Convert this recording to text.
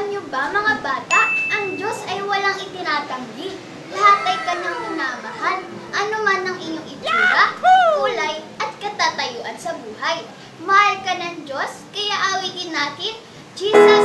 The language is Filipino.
Alam niyo ba mga bata, ang Diyos ay walang itinatanggi. Lahat ay kanyang minamahal, anuman ang inyong itsura, kulay at katatayuan sa buhay. Mahal ka ng Diyos, kaya awitin natin, Jesus